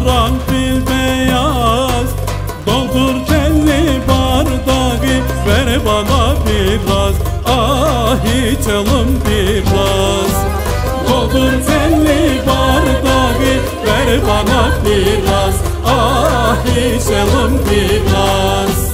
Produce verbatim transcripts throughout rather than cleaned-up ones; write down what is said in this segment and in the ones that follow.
karanfil beyaz, doldur telli bardağı, ver bana biraz, ah içelim biraz. Doldur telli bardağı, ver bana biraz, ah içelim biraz.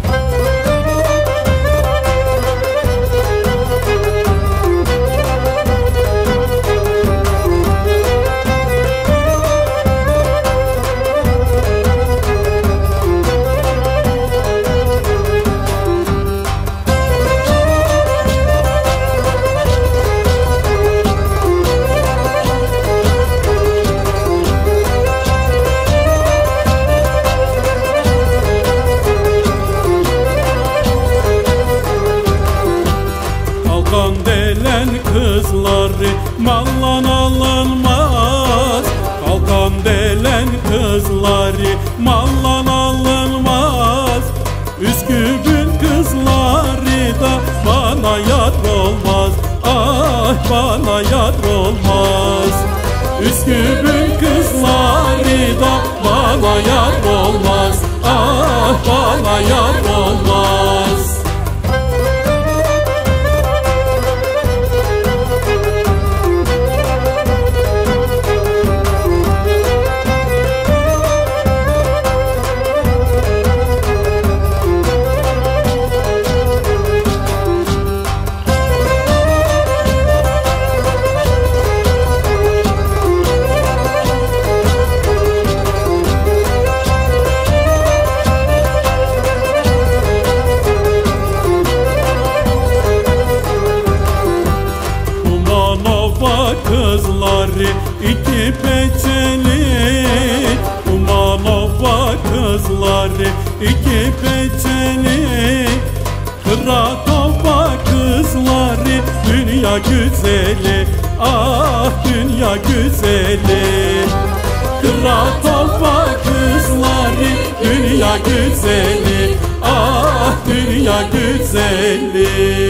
Kalkan delen kızları mallan alınmaz. Kalkan delen kızları mallan alınmaz. Üsküp'ün kızları da bana yar olmaz, ah bana yar olmaz. Üsküp'ün kızları da bana yar olmaz, ah bana yar olmaz. Kızları iki peçeli, Umanova kızları iki peçeli, Kıratova kızları dünya güzeli, ah dünya güzeli. Kıratova kızları dünya güzeli, ah dünya güzeli.